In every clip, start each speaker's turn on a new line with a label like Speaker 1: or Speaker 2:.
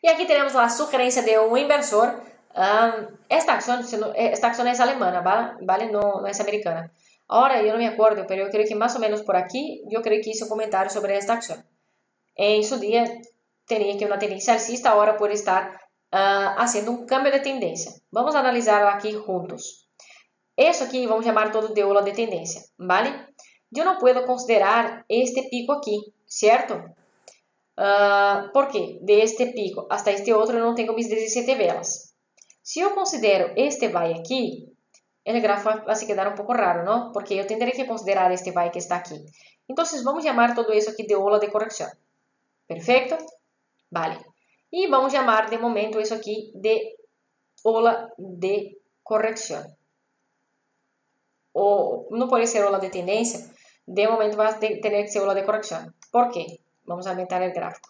Speaker 1: Y aquí tenemos la sugerencia de un inversor. Esta acción es alemana, ¿vale? No es americana. Ahora yo no me acuerdo, pero yo creo que más o menos por aquí, yo creo que hice un comentario sobre esta acción. En su día tenía que una tendencia alcista, ahora puede estar haciendo un cambio de tendencia. Vamos a analizarlo aquí juntos. Eso aquí vamos a llamar todo de ola de tendencia, ¿vale? Yo no puedo considerar este pico aquí, ¿cierto? ¿Por qué? De este pico hasta este otro no tengo mis 17 velas. Si yo considero este VAI aquí, el gráfico va a quedar un poco raro, ¿no? Porque yo tendré que considerar este VAI que está aquí. Entonces vamos a llamar todo eso aquí de ola de corrección. ¿Perfecto? Vale. Y vamos a llamar de momento eso aquí de ola de corrección. O no puede ser ola de tendencia. De momento va a tener que ser ola de corrección. ¿Por qué? Vamos a aumentar el gráfico.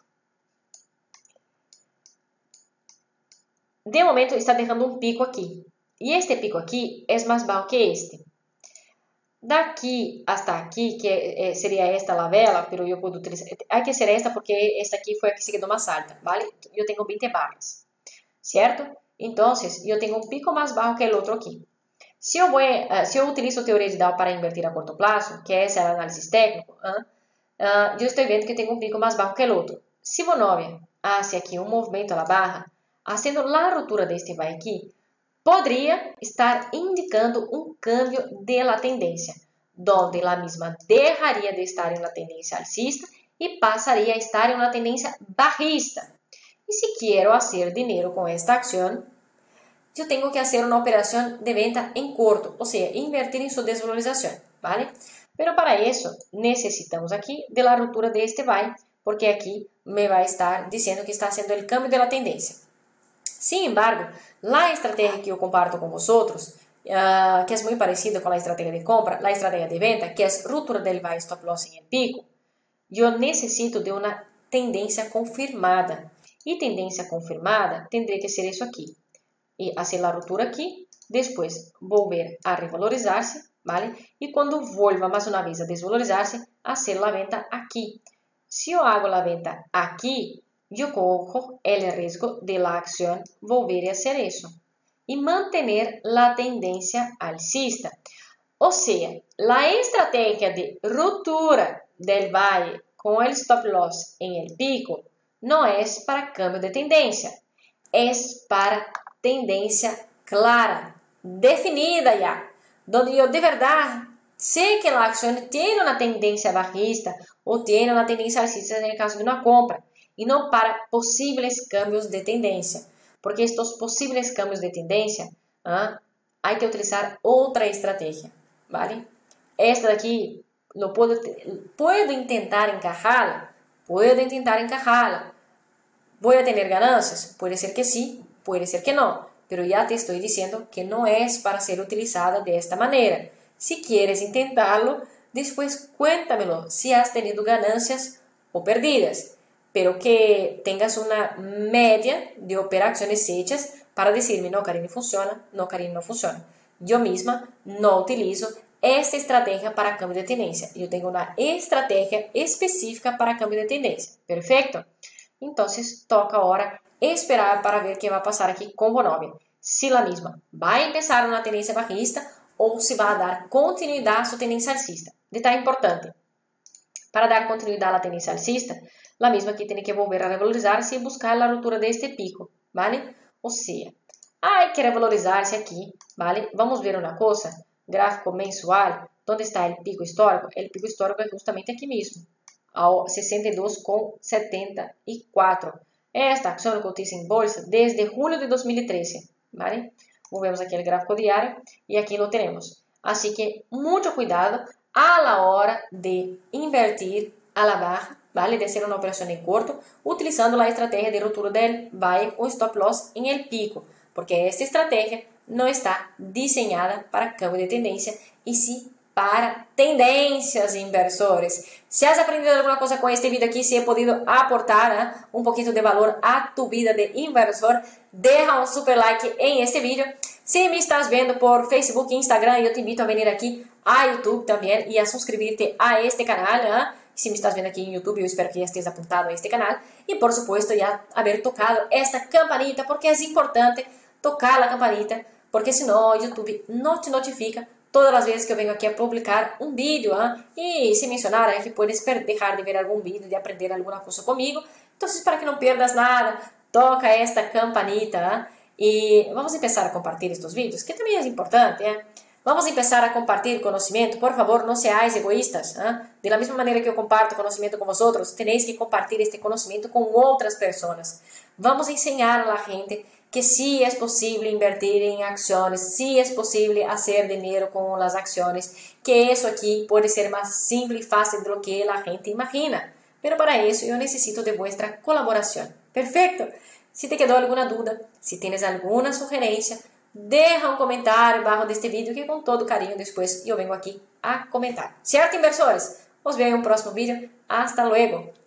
Speaker 1: De momento está dejando un pico aquí. Y este pico aquí es más bajo que este. Daqui hasta aquí, que sería esta la vela, pero yo puedo utilizar... Hay que ser esta porque esta aquí fue a que se quedó más alta, ¿vale? Yo tengo 20 barras, ¿cierto? Entonces, yo tengo un pico más bajo que el otro aquí. Si yo utilizo teoría de Dow para invertir a corto plazo, que es el análisis técnico, yo estoy viendo que tengo un pico más bajo que el otro. Si Vonovia hace aquí un movimiento a la baja, haciendo la ruptura de este VAI aquí, podría estar indicando un cambio de la tendencia, donde la misma dejaría de estar en la tendencia alcista y pasaría a estar en una tendencia bajista. Y si quiero hacer dinero con esta acción, yo tengo que hacer una operación de venta en corto, o sea, invertir en su desvalorización, ¿vale? Pero para eso necesitamos aquí de la ruptura de este VAI, porque aquí me va a estar diciendo que está haciendo el cambio de la tendencia. Sin embargo, la estrategia que yo comparto con vosotros, que es muy parecida con la estrategia de compra, la estrategia de venta, que es ruptura del VAI stop loss en el pico, yo necesito de una tendencia confirmada. Y tendencia confirmada tendría que ser eso aquí. Y hacer la ruptura aquí, después volver a revalorizarse, ¿vale? Y cuando vuelva más una vez a desvalorizarse, hacer la venta aquí. Si yo hago la venta aquí, yo corro el riesgo de la acción volver a hacer eso y mantener la tendencia alcista. O sea, la estrategia de ruptura del VAI con el stop loss en el pico no es para cambio de tendencia, es para tendencia clara, definida ya, donde yo de verdad sé que la acción tiene una tendencia bajista o tiene una tendencia alcista en el caso de una compra, y no para posibles cambios de tendencia, porque estos posibles cambios de tendencia hay que utilizar otra estrategia, ¿vale? Esta de aquí puedo intentar encajarla, ¿voy a tener ganancias? Puede ser que sí, puede ser que no, pero ya te estoy diciendo que no es para ser utilizada de esta manera. Si quieres intentarlo, después cuéntamelo si has tenido ganancias o pérdidas, pero que tengas una media de operaciones hechas para decirme, no, Karine, funciona, no, Karine, no funciona. Yo misma no utilizo esta estrategia para cambio de tendencia. Yo tengo una estrategia específica para cambio de tendencia. ¿Perfecto? Entonces, toca ahora esperar para ver qué va a pasar aquí con Vonovia. Si la misma va a empezar una tendencia bajista o si va a dar continuidad a su tendencia alcista. Detalle importante. Para dar continuidad a la tendencia alcista, la misma aquí tiene que volver a revalorizarse y buscar la ruptura de este pico, ¿vale? O sea, hay que revalorizarse aquí, ¿vale? Vamos a ver una cosa, gráfico mensual, ¿dónde está el pico histórico? El pico histórico es justamente aquí mismo, a 62,74. Esta acción cotiza en bolsa desde julio de 2013, ¿vale? Movemos aquí el gráfico diario y aquí lo tenemos. Así que mucho cuidado a la hora de invertir a la baja, ¿vale? De hacer una operación en corto, utilizando la estrategia de ruptura del VAI o stop loss en el pico, porque esta estrategia no está diseñada para cambio de tendencia y sí para tendencias inversores. Si has aprendido alguna cosa con este video aquí, si he podido aportar un poquito de valor a tu vida de inversor, deja un super like en este video. Si me estás viendo por Facebook e Instagram, yo te invito a venir aquí a YouTube también y a suscribirte a este canal, Se me estás vendo aqui em YouTube, eu espero que já estejas apuntado a este canal. E, por supuesto, já haber tocado esta campanita, porque é importante tocar a campanita, porque senão o YouTube não te notifica todas as vezes que eu venho aqui a publicar um vídeo. E se mencionar que puedes deixar de ver algum vídeo, de aprender alguma coisa comigo. Então, para que não perdas nada, toca esta campanita. E vamos começar a compartilhar estes vídeos, que também é importante. Vamos começar a compartilhar conhecimento. Por favor, não seáis egoístas. De la mesma maneira que eu comparto conhecimento com vosotros, tenéis que compartilhar este conhecimento com outras pessoas. Vamos ensinar a gente que sí es posible invertir en acciones, sí es posible hacer dinero con las acciones, que eso aquí puede ser más simple y fácil de lo que la gente imagina. Pero para eso yo necesito de vuestra colaboración. Perfecto. Si te quedó alguna duda, si tienes alguna sugerencia, deja un comentario abajo de este vídeo que con todo cariño después yo vengo aquí a comentar. ¿Cierto, inversores? Os veo en un próximo vídeo. Hasta luego.